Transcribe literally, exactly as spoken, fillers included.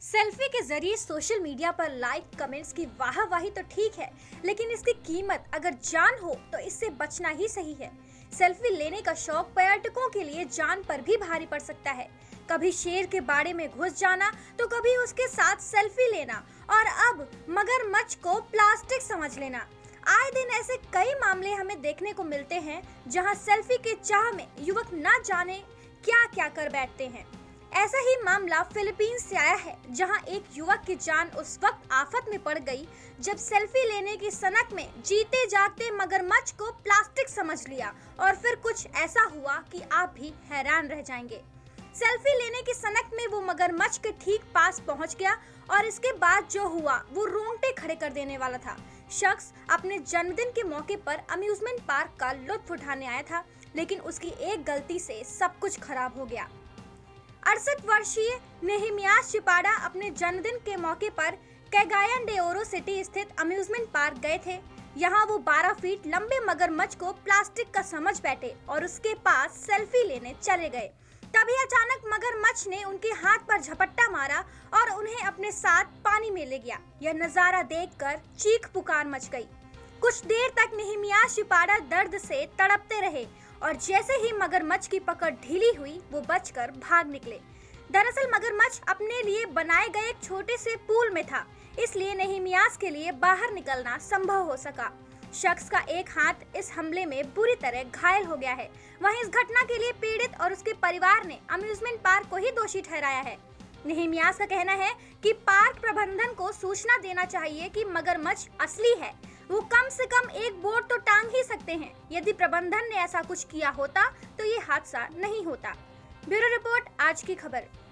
Selfie के जरिए social media पर लाइक कमेंट्स की वाहवाही तो ठीक है, लेकिन इसकी कीमत अगर जान हो तो इससे बचना ही सही है। सेल्फी लेने का शौक पर्यटकों के लिए जान पर भी भारी पड़ सकता है। कभी शेर के बाड़े में घुस जाना तो कभी उसके साथ सेल्फी लेना और अब मगरमच्छ को प्लास्टिक समझ लेना। आए दिन ऐसे कई मामले हमें देखने को मिलते हैं जहां सेल्फी के चाह में युवक न जाने क्या क्या कर बैठते हैं। ऐसा ही मामला फिलीपींस से आया है, जहां एक युवक की जान उस वक्त आफत में पड़ गई जब सेल्फी लेने की सनक में जीते जागते मगरमच्छ को प्लास्टिक समझ लिया और फिर कुछ ऐसा हुआ कि आप भी हैरान रह जाएंगे। सेल्फी लेने की सनक में वो मगरमच्छ के ठीक पास पहुंच गया और इसके बाद जो हुआ वो रोंगटे खड़े कर देने वाला था। शख्स अपने जन्मदिन के मौके पर अम्यूजमेंट पार्क का लुत्फ उठाने आया था, लेकिन उसकी एक गलती से सब कुछ खराब हो गया। अड़सठ वर्षीय नेहिमियास चिपाडा अपने जन्मदिन के मौके पर कैगायन डे ओरो सिटी स्थित अम्यूजमेंट पार्क गए थे। यहाँ वो बारह फीट लंबे मगरमच्छ को प्लास्टिक का समझ बैठे और उसके पास सेल्फी लेने चले गए। तभी अचानक मगरमच्छ ने उनके हाथ पर झपट्टा मारा और उन्हें अपने साथ पानी में ले गया। यह नजारा देखकर चीख पुकार मच गई। कुछ देर तक नेहिमियास चिपाडा दर्द से तड़पते रहे और जैसे ही मगरमच्छ की पकड़ ढीली हुई वो बचकर भाग निकले। दरअसल मगरमच्छ अपने लिए बनाए गए एक छोटे से पूल में था, इसलिए नेहिमियास के लिए बाहर निकलना संभव हो सका। शख्स का एक हाथ इस हमले में बुरी तरह घायल हो गया है। वहीं इस घटना के लिए पीड़ित और उसके परिवार ने अम्यूजमेंट पार्क को ही दोषी ठहराया है। नेहिमियास का कहना है कि पार्क प्रबंधन को सूचना देना चाहिए कि मगरमच्छ असली है। वो कम से कम एक बोर्ड तो टांग ही सकते हैं। यदि प्रबंधन ने ऐसा कुछ किया होता तो ये हादसा नहीं होता। ब्यूरो रिपोर्ट, आज की खबर।